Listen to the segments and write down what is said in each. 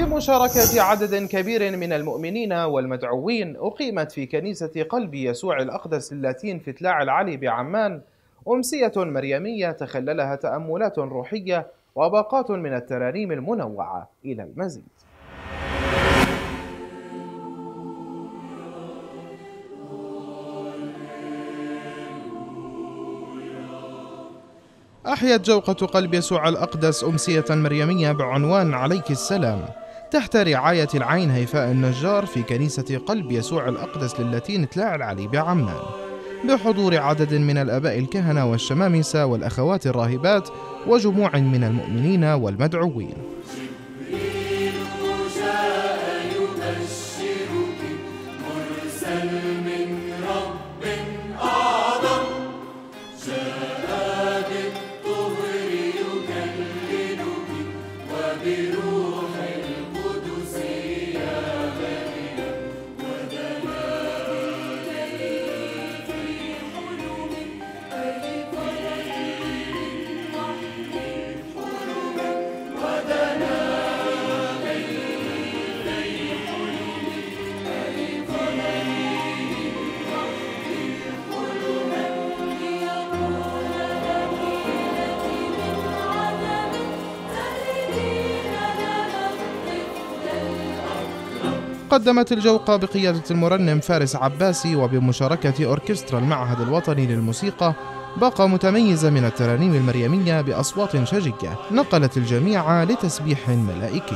بمشاركة عدد كبير من المؤمنين والمدعوين أقيمت في كنيسة قلب يسوع الأقدس اللاتين في تلاع العلي بعمان أمسية مريمية تخللها تأملات روحية وباقات من الترانيم المنوعة. إلى المزيد. أحيت جوقة قلب يسوع الأقدس أمسية مريمية بعنوان عليك السلام تحت رعاية العين هيفاء النجار في كنيسة قلب يسوع الأقدس للاتين تلاع العلي بعمان، بحضور عدد من الآباء الكهنة والشمامسة والأخوات الراهبات وجموع من المؤمنين والمدعوين. قدمت الجوقة بقيادة المرنم فارس عباسي وبمشاركة أوركسترا المعهد الوطني للموسيقى باقة متميزة من الترانيم المريمية بأصوات شجية نقلت الجميع لتسبيح ملائكي.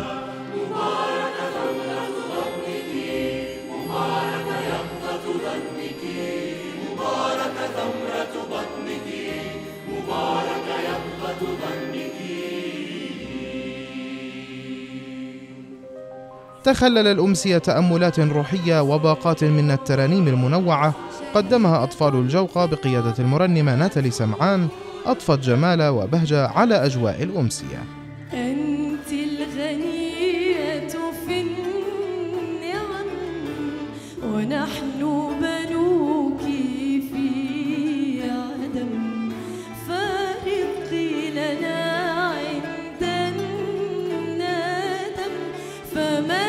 تخلل الأمسية تأملات روحية وباقات من الترانيم المنوعة قدمها أطفال الجوقة بقيادة المرنمة ناتالي سمعان، أضفت جمال وبهجة على أجواء الأمسية. أنت الغنية في النعم ونحن بنوك في عدم، فرقي لنا عند الندم، فمن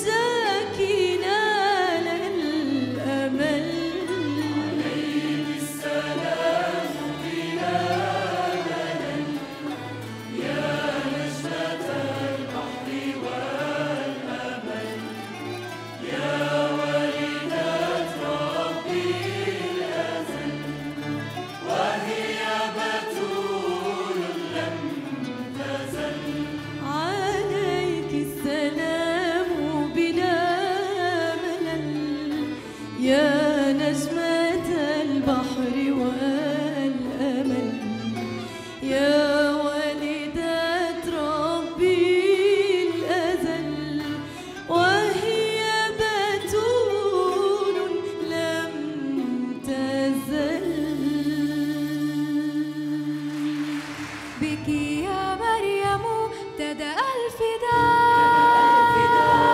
يا نجمة البحر والأمل، يا والدة ربي الأزل، وهي بتول لم تزل. بك يا مريم ابتدأ الفداء،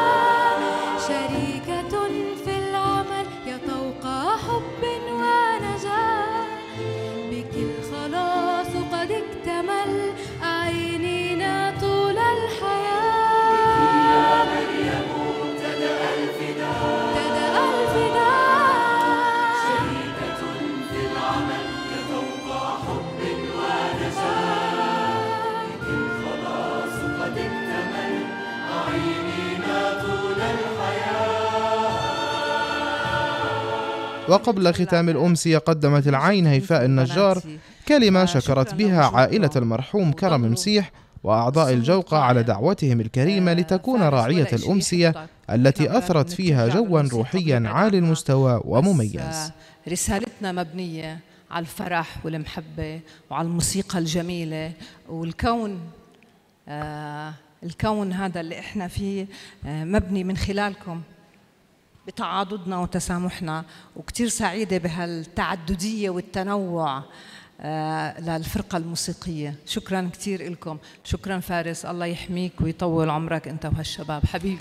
شريكة في العمل يا طوق حب ونجاة، بك الخلاص قد اكتمل، أعينينا طول الحياة. بك يا مريم ابتدأ الفداء، شريكة في العمل يا طوق حب ونجاة، بك الخلاص قد اكتمل، أعينينا طول الحياة. وقبل ختام الأمسية قدمت العين هيفاء النجار كلمة شكرت بها عائلة المرحوم كرم مسيح وأعضاء الجوقة على دعوتهم الكريمة لتكون راعية الأمسية التي أثرت فيها جوا روحيا عالي المستوى ومميز. رسالتنا مبنية على الفرح والمحبة وعلى الموسيقى الجميلة، والكون الكون هذا اللي احنا فيه مبني من خلالكم بتعاضدنا وتسامحنا، وكتير سعيدة بهالتعددية والتنوع للفرقة الموسيقية. شكرا كتير لكم. شكرا فارس، الله يحميك ويطول عمرك انت وهالشباب حبيبي.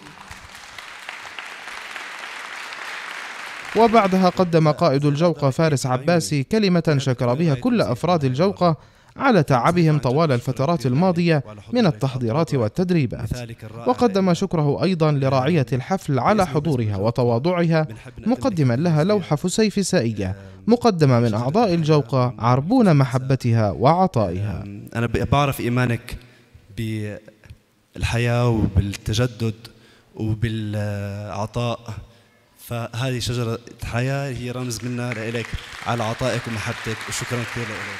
وبعدها قدم قائد الجوقة فارس عباسي كلمة شكر بها كل أفراد الجوقة على تعبهم طوال الفترات الماضية من التحضيرات والتدريبات. وقدم شكره أيضا لراعية الحفل على حضورها وتواضعها، مقدما لها لوحة فسيفسائية مقدمة من أعضاء الجوقة عربون محبتها وعطائها. أنا بعرف إيمانك بالحياة وبالتجدد وبالعطاء، فهذه شجرة الحياة هي رمز منا لإليك على عطائك ومحبتك، وشكرا كثير لإليك.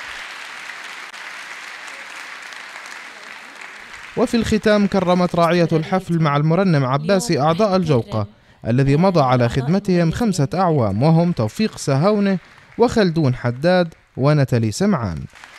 وفي الختام كرمت راعية الحفل مع المرنم عباسي أعضاء الجوقة الذي مضى على خدمتهم 5 أعوام، وهم توفيق سهاونة وخلدون حداد ونتلي سمعان.